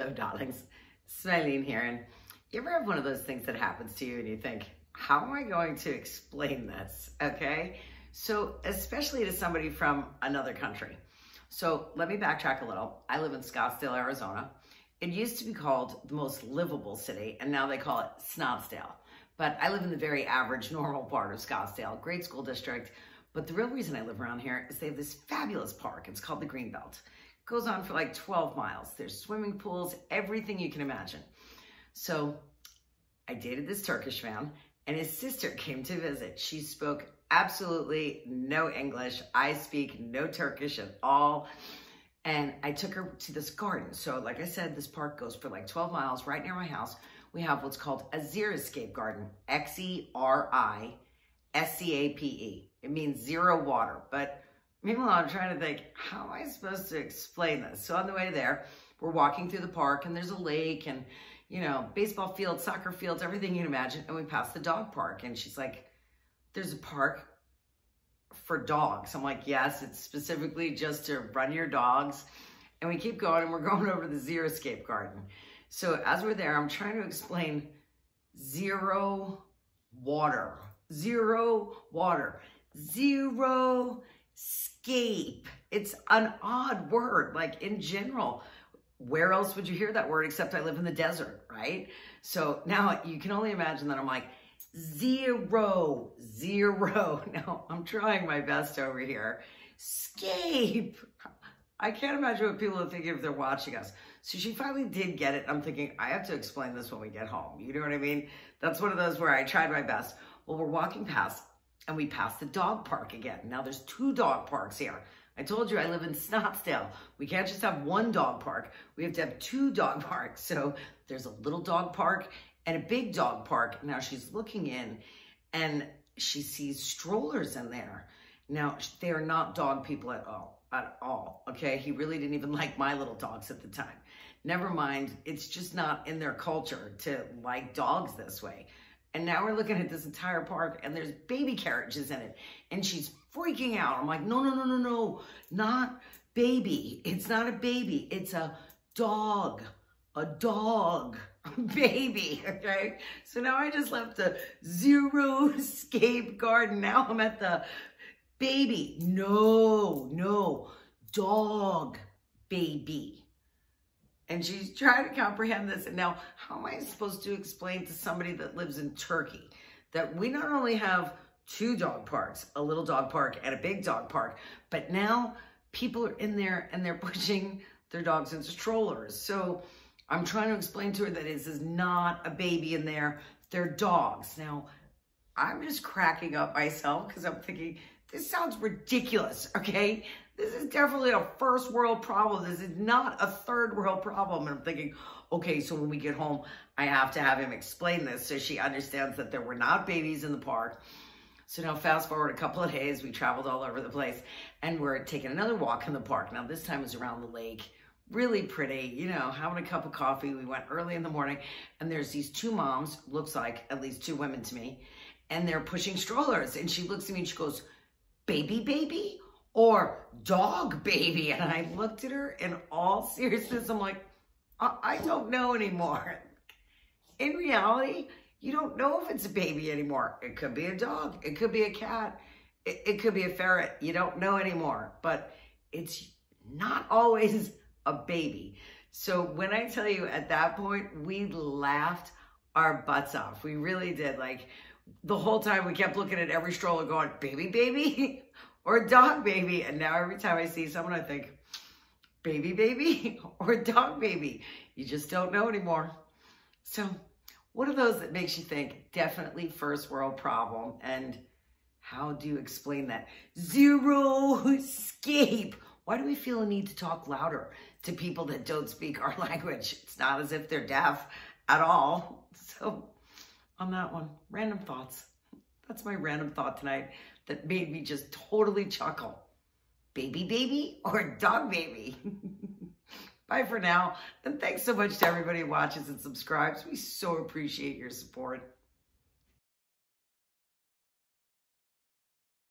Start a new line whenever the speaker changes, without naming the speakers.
Hello, darlings. Smileen here. And you ever have one of those things that happens to you and you think, how am I going to explain this? Okay. So especially to somebody from another country. So let me backtrack a little. I live in Scottsdale, Arizona. It used to be called the most livable city, and now they call it Snottsdale. But I live in the very average, normal part of Scottsdale, great school district. But the real reason I live around here is they have this fabulous park. It's called the Greenbelt. It goes on for like 12 miles. There's swimming pools, everything you can imagine. So I dated this Turkish man, and his sister came to visit. She spoke absolutely no English. I speak no Turkish at all. And I took her to this garden. So like I said, this park goes for like 12 miles right near my house. We have what's called a Xeriscape garden, Xeriscape. It means zero water. But meanwhile, I'm trying to think, how am I supposed to explain this? So on the way there, we're walking through the park and there's a lake and, you know, baseball fields, soccer fields, everything you can imagine. And we pass the dog park and she's like, there's a park for dogs. I'm like, yes, it's specifically just to run your dogs. And we keep going and we're going over to the Xeriscape garden. So as we're there, I'm trying to explain zero water, zero scape. It's an odd word, like in general. Where else would you hear that word except I live in the desert, right? So now you can only imagine that I'm like, zero. Now I'm trying my best over here. Scape. I can't imagine what people are thinking if they're watching us. So she finally did get it. I'm thinking, I have to explain this when we get home. You know what I mean? That's one of those where I tried my best. Well, we're walking past and we passed the dog park again. Now there's 2 dog parks here. I told you I live in Snottsdale. We can't just have 1 dog park. We have to have 2 dog parks. So there's a little dog park and a big dog park. Now she's looking in and she sees strollers in there. Now they are not dog people at all, okay? He really didn't even like my little dogs at the time. Never mind, it's just not in their culture to like dogs this way. And now we're looking at this entire park and there's baby carriages in it. And she's freaking out. I'm like, no, not baby. It's not a baby. It's a dog baby, okay? So now I just left the Xeriscape garden. Now I'm at the baby. No, dog baby. And she's trying to comprehend this. And now, how am I supposed to explain to somebody that lives in Turkey that we not only have 2 dog parks, a little dog park and a big dog park, but now people are in there and they're pushing their dogs into strollers. So I'm trying to explain to her that this is not a baby in there. They're dogs. Now, I'm just cracking up myself because I'm thinking, this sounds ridiculous, okay? This is definitely a first world problem. This is not a third world problem. And I'm thinking, okay, so when we get home, I have to have him explain this so she understands that there were not babies in the park. So now fast forward a couple of days, we traveled all over the place and we're taking another walk in the park. Now this time is around the lake, really pretty, you know, having a cup of coffee. We went early in the morning and there's these 2 moms, looks like at least 2 women to me, and they're pushing strollers. And she looks at me and she goes, baby or dog baby? And I looked at her in all seriousness. I'm like, I don't know anymore. In reality, you don't know if it's a baby anymore. It could be a dog. It could be a cat. It could be a ferret. You don't know anymore. But it's not always a baby. So when I tell you at that point, we laughed our butts off. We really did. Like the whole time we kept looking at every stroller going, baby or dog baby. And now every time I see someone, I think, baby or dog baby. You just don't know anymore. So what are those that makes you think definitely first world problem? And how do you explain that? Xeriscape. Why do we feel a need to talk louder to people that don't speak our language? It's not as if they're deaf at all. So on that one, random thoughts. That's my random thought tonight that made me just totally chuckle. Baby or dog baby? Bye for now. And thanks so much to everybody who watches and subscribes. We so appreciate your support.